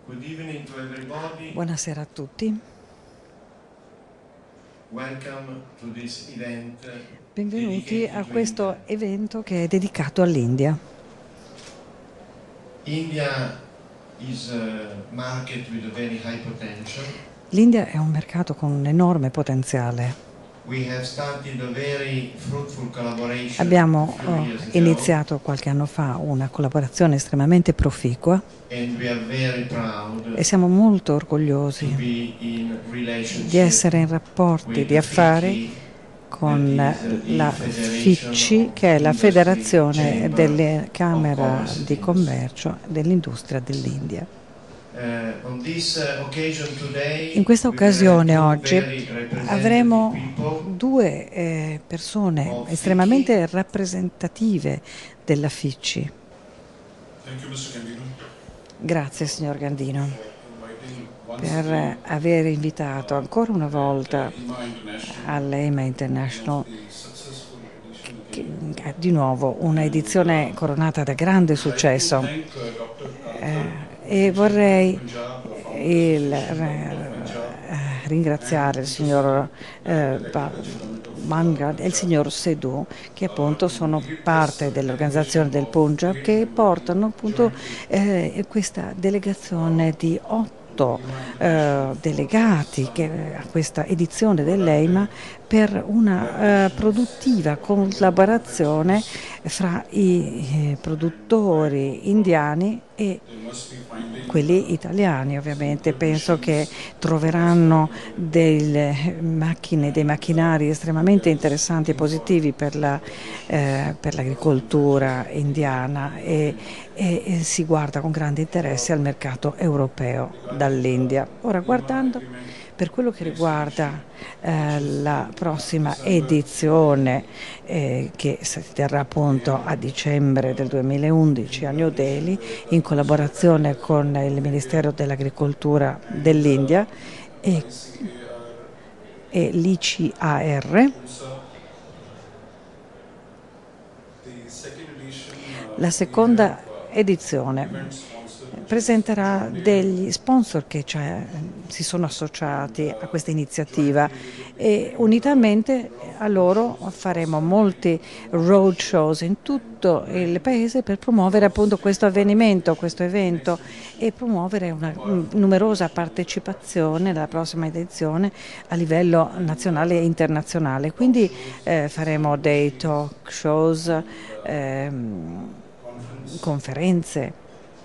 Good evening to everybody. Buonasera a tutti. Welcome to this event. Benvenuti a questo evento che è dedicato all'India. India is a market with a very high potential. L'India è un mercato con un enorme potenziale. We have started a very fruitful collaboration Abbiamo a few years ago, iniziato qualche anno fa una collaborazione estremamente proficua and we are very proud e siamo molto to orgogliosi be in di relationship essere in rapporti with di the affari FICCI, con that is la the FICCI, Federation che è la Industry Federazione Chamber delle of Camere Commerce di and Commercio dell'Industria dell'India. On this occasion today, In questa we will have occasione two oggi very representative avremo people due persone of estremamente rappresentative della FICCI. Thank you, Mr. Gandino, Grazie signor Gandino for inviting once per again aver invitato ancora una volta EMA International all'EMA International, the successful edition che again. è di nuovo una edizione coronata da grande successo. Thank Dr. E vorrei Punjab, ringraziare il signor Mangad e il signor Sedhu, che appunto sono parte dell'organizzazione del Punjab, che portano appunto questa delegazione di 8 delegati a questa edizione dell'EIMA per una produttiva collaborazione fra i produttori indiani e quelli italiani. Ovviamente penso che troveranno delle macchine, dei macchinari estremamente interessanti e positivi per l'agricoltura indiana e si guarda con grande interesse al mercato europeo dall'India. Ora, guardando per quello che riguarda la prossima edizione che si terrà appunto a dicembre del 2011 a New Delhi in collaborazione con il Ministero dell'Agricoltura dell'India e l'ICAR, la seconda edizione presenterà degli sponsor che si sono associati a questa iniziativa e unitamente a loro faremo molti road shows in tutto il paese per promuovere appunto questo evento e promuovere una numerosa partecipazione alla prossima edizione a livello nazionale e internazionale. Quindi faremo dei talk shows, conferenze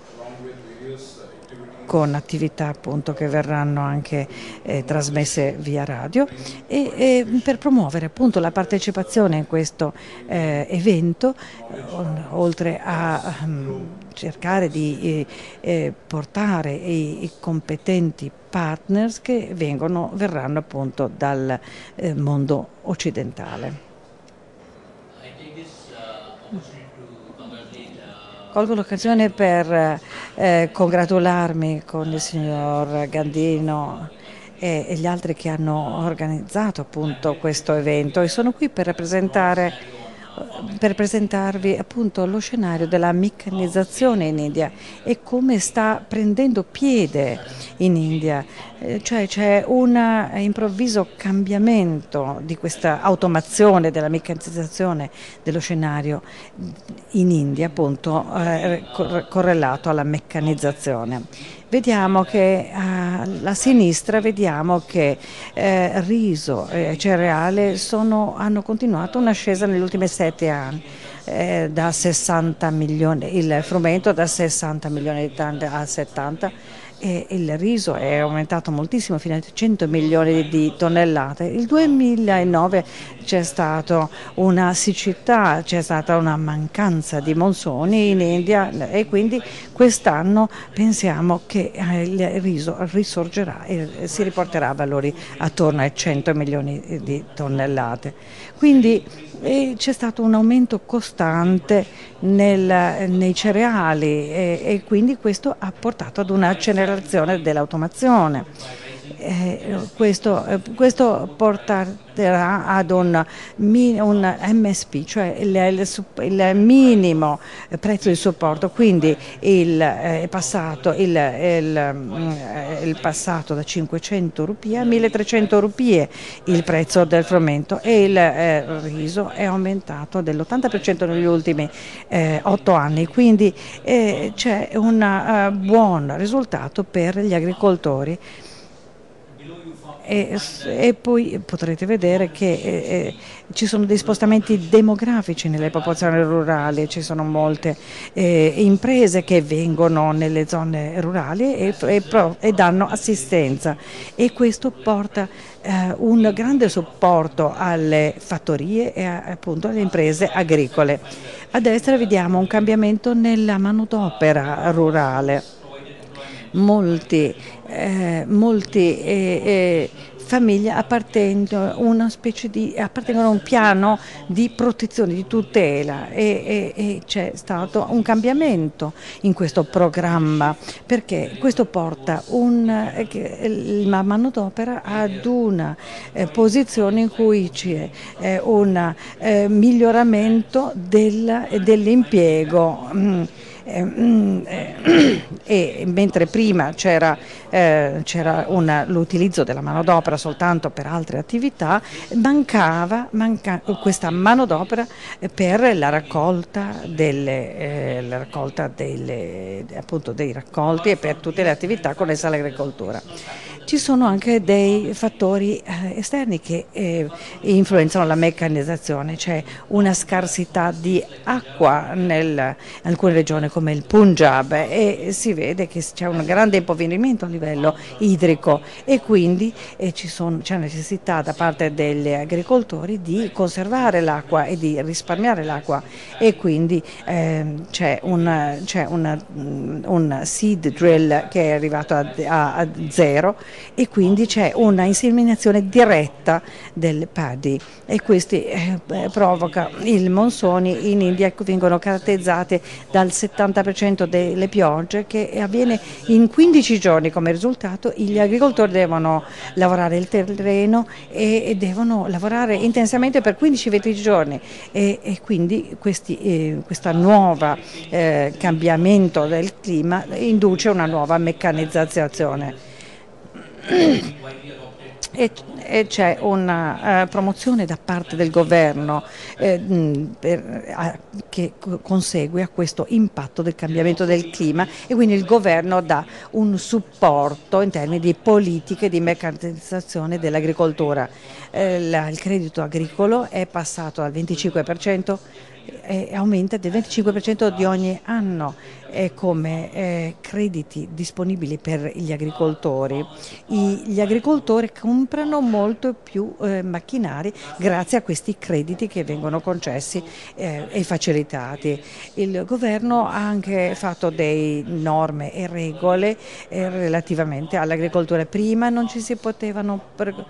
con attività appunto che verranno anche trasmesse via radio e per promuovere appunto la partecipazione in questo evento, oltre a cercare di portare i competenti partners che verranno appunto dal mondo occidentale. Colgo l'occasione per congratularmi con il signor Gandino e gli altri che hanno organizzato appunto questo evento e sono qui per presentarvi appunto lo scenario della meccanizzazione in India e come sta prendendo piede in India. Cioè c'è un improvviso cambiamento di questa automazione della meccanizzazione dello scenario in India, appunto correlato alla meccanizzazione. Vediamo che a sinistra vediamo che riso e cereale hanno continuato un'ascesa negli ultimi 7 anni. Da 60 milioni, il frumento da 60 milioni di tonnellate a 70 e il riso è aumentato moltissimo fino a 100 milioni di tonnellate. Il 2009 c'è stata una siccità, c'è stata una mancanza di monsoni in India e quindi quest'anno pensiamo che il riso risorgerà e si riporterà a valori attorno ai 100 milioni di tonnellate. Quindi c'è stato un aumento costante nei cereali e quindi questo ha portato ad un'accelerazione dell'automazione. Questo porterà ad un MSP, cioè il minimo prezzo di supporto, quindi il passato da 500 rupie a 1300 rupie il prezzo del frumento, e il riso è aumentato dell'80% negli ultimi 8 anni, quindi c'è un buon risultato per gli agricoltori. E poi potrete vedere che ci sono dei spostamenti demografici nelle popolazioni rurali, ci sono molte imprese che vengono nelle zone rurali e danno assistenza, e questo porta un grande supporto alle fattorie e appunto alle imprese agricole. A destra vediamo un cambiamento nella manodopera rurale. Molti famiglie appartengono a un piano di protezione, di tutela, e c'è stato un cambiamento in questo programma, perché questo porta la manodopera ad una posizione in cui c'è un miglioramento dell'impiego. E mentre prima c'era l'utilizzo della manodopera soltanto per altre attività, mancava questa manodopera per la raccolta appunto dei raccolti e per tutte le attività connesse all'agricoltura. Ci sono anche dei fattori esterni che influenzano la meccanizzazione. C'è una scarsità di acqua in alcune regioni come il Punjab, e si vede che c'è un grande impoverimento a livello idrico, e quindi c'è necessità da parte degli agricoltori di conservare l'acqua e di risparmiare l'acqua, e quindi c'è un seed drill che è arrivato a zero, e quindi c'è una inseminazione diretta del paddy, e questi provoca i monsoni in India, che vengono caratterizzati dal 70% delle piogge, che avviene in 15 giorni. Come risultato gli agricoltori devono lavorare il terreno e devono lavorare intensamente per 15-20 giorni, e quindi questo nuovo cambiamento del clima induce una nuova meccanizzazione. E c'è una promozione da parte del governo che consegue a questo impatto del cambiamento del clima, e quindi il governo dà un supporto in termini di politiche di meccanizzazione dell'agricoltura. Il credito agricolo è passato al 25% e aumenta del 25% di ogni anno come crediti disponibili per gli agricoltori. Gli agricoltori comprano molto più macchinari grazie a questi crediti che vengono concessi e facilitati. Il governo ha anche fatto delle norme e regole relativamente all'agricoltura. Prima non si potevano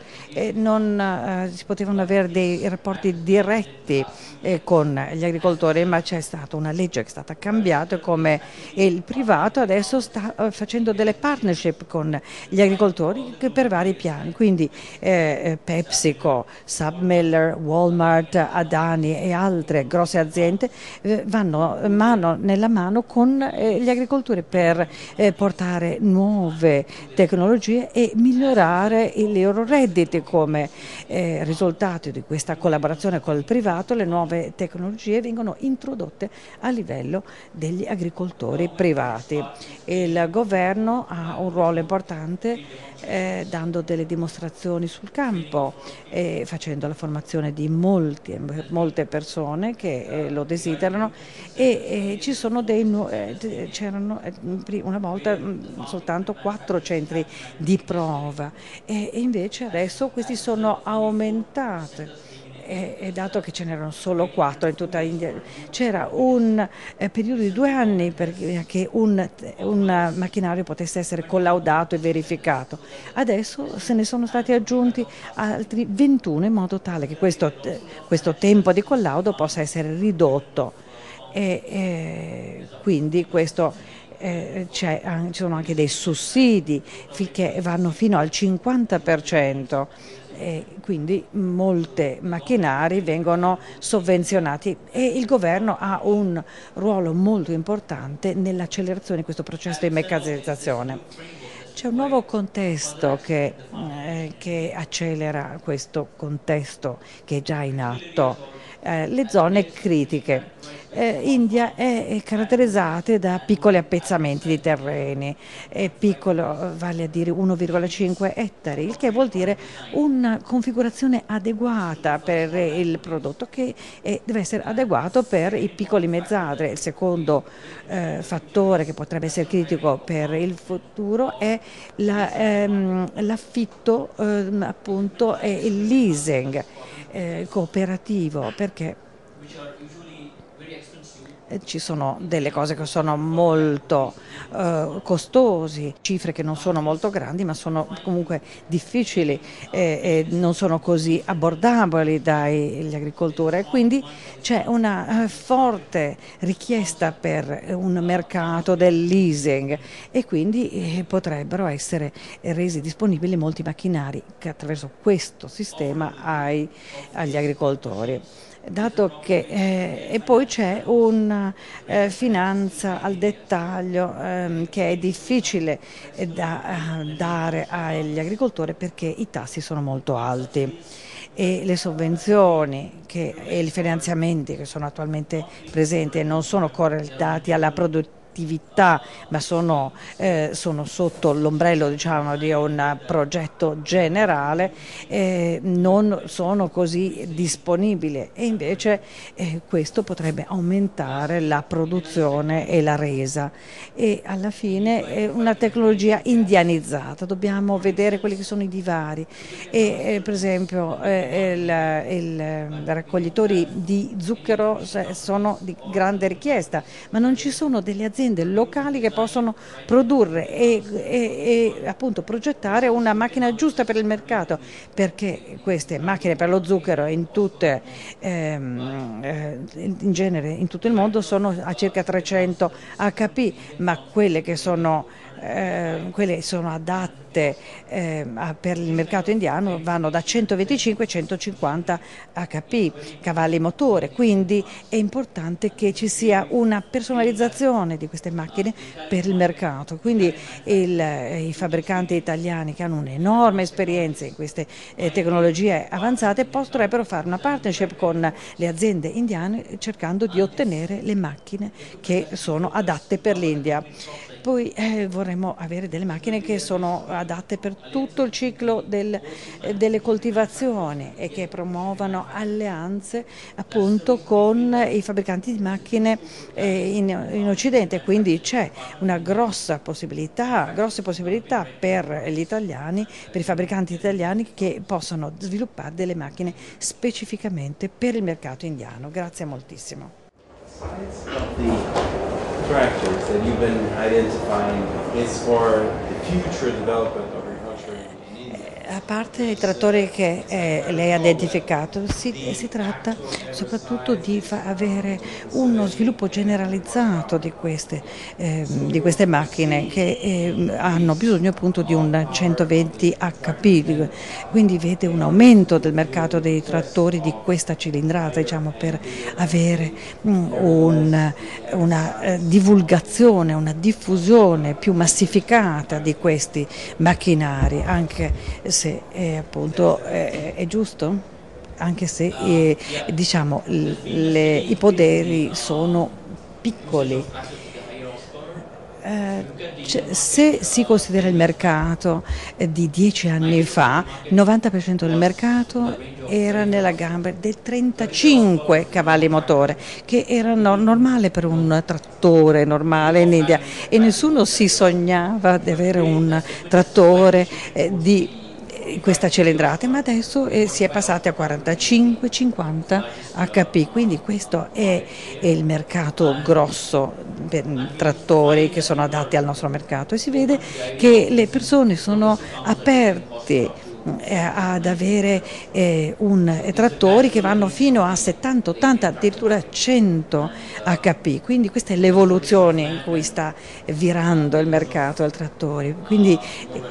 avere dei rapporti diretti con gli agricoltori, ma c'è stata una legge che è stata cambiata, come il privato adesso sta facendo delle partnership con gli agricoltori per vari piani, quindi PepsiCo, Submiller, Walmart, Adani e altre grosse aziende vanno mano nella mano con gli agricoltori per portare nuove tecnologie e migliorare i loro redditi. Come risultato di questa collaborazione con il privato, le nuove tecnologie vengono introdotte a livello degli agricoltori privati. Il governo ha un ruolo importante dando delle dimostrazioni sul campo, facendo la formazione di molte persone che lo desiderano, e ci sono c'erano una volta soltanto 4 centri di prova, e invece adesso questi sono aumentati. E dato che ce n'erano solo 4 in tutta l'India, c'era un periodo di 2 anni perché un macchinario potesse essere collaudato e verificato. Adesso se ne sono stati aggiunti altri 21 in modo tale che questo tempo di collaudo possa essere ridotto, e quindi questo ci sono anche dei sussidi che vanno fino al 50%. E quindi molti macchinari vengono sovvenzionati e il governo ha un ruolo molto importante nell'accelerazione di questo processo di meccanizzazione. C'è un nuovo contesto che accelera questo contesto che è già in atto, le zone critiche. India è caratterizzata da piccoli appezzamenti di terreni, piccolo vale a dire 1,5 ettari, il che vuol dire una configurazione adeguata per il prodotto che deve essere adeguato per i piccoli mezzadri. Il secondo fattore che potrebbe essere critico per il futuro è l'affitto appunto e il leasing cooperativo, perché ci sono delle cose che sono molto costosi, cifre che non sono molto grandi ma sono comunque difficili e non sono così abbordabili dagli agricoltori, e quindi c'è una forte richiesta per un mercato del leasing e quindi potrebbero essere resi disponibili molti macchinari che attraverso questo sistema agli agricoltori. Dato che, e poi c'è una finanza al dettaglio che è difficile da dare agli agricoltori perché i tassi sono molto alti e le sovvenzioni e i finanziamenti che sono attualmente presenti non sono correlati alla produttività, ma sono sotto l'ombrello, diciamo, di un progetto generale, non sono così disponibili e invece questo potrebbe aumentare la produzione e la resa e alla fine è una tecnologia indianizzata. Dobbiamo vedere quelli che sono i divari per esempio i raccoglitori di zucchero sono di grande richiesta, ma non ci sono delle aziende locali che possono produrre e appunto progettare una macchina giusta per il mercato, perché queste macchine per lo zucchero in genere in tutto il mondo sono a circa 300 HP, ma quelle sono adatte per il mercato indiano vanno da 125 a 150 HP, cavalli motore, quindi è importante che ci sia una personalizzazione di queste macchine per il mercato, quindi i fabbricanti italiani che hanno un'enorme esperienza in queste tecnologie avanzate potrebbero fare una partnership con le aziende indiane cercando di ottenere le macchine che sono adatte per l'India. Poi vorremmo avere delle macchine che sono adatte per tutto il ciclo delle coltivazioni e che promuovano alleanze appunto con i fabbricanti di macchine in Occidente, quindi c'è una grosse possibilità per gli italiani, per i fabbricanti italiani che possano sviluppare delle macchine specificamente per il mercato indiano. Grazie moltissimo. Tractors that you've been identifying is for the future development of agriculture in India. A parte i trattori che lei ha identificato, si tratta soprattutto di avere uno sviluppo generalizzato di queste macchine che hanno bisogno appunto di un 120 HP, quindi vede un aumento del mercato dei trattori di questa cilindrata, diciamo, per avere una divulgazione, una diffusione più massificata di questi macchinari, anche se appunto è giusto, anche se diciamo i poderi sono piccoli. Se si considera il mercato di 10 anni fa, il 90% del mercato era nella gamma dei 35 cavalli motore, che era normale per un trattore normale in India, e nessuno si sognava di avere un trattore di questa cilindrata, ma adesso si è passati a 45-50 HP, quindi questo è il mercato grosso per trattori che sono adatti al nostro mercato, e si vede che le persone sono aperte ad avere trattori che vanno fino a 70, 80, addirittura 100 HP, quindi questa è l'evoluzione in cui sta virando il mercato del trattore. Quindi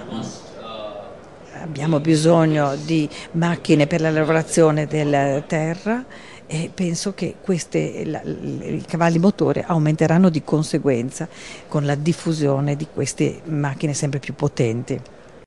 abbiamo bisogno di macchine per la lavorazione della terra e penso che i cavalli motore aumenteranno di conseguenza con la diffusione di queste macchine sempre più potenti.